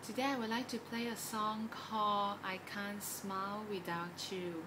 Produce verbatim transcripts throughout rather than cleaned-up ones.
Today I would like to play a song called I Can't Smile Without You.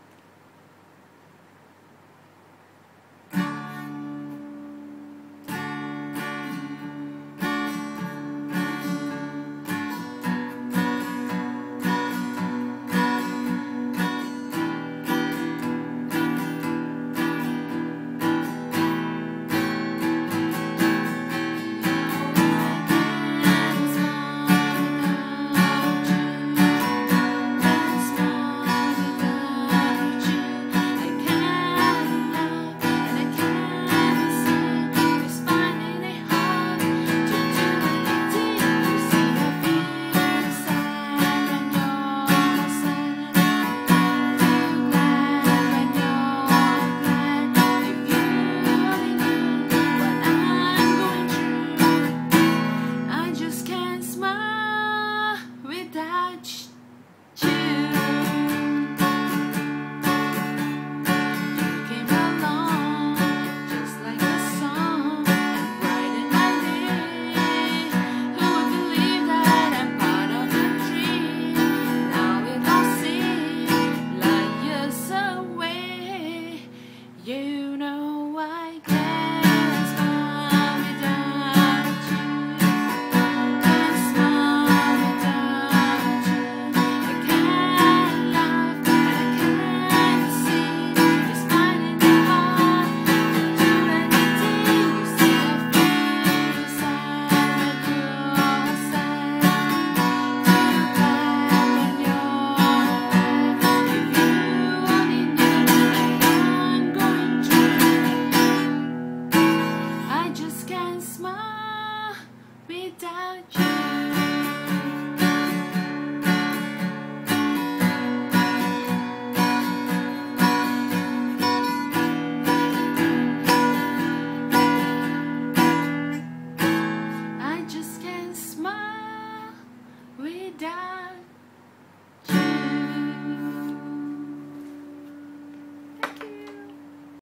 You know I can't smile without you. Can't smile without you. I can't laugh and I can't sing. It's finding it hard to do anything. You see I feel sad when you're sad. Too bad when you're bad. If you only knew what I'm I just can't smile without you. I just can't smile without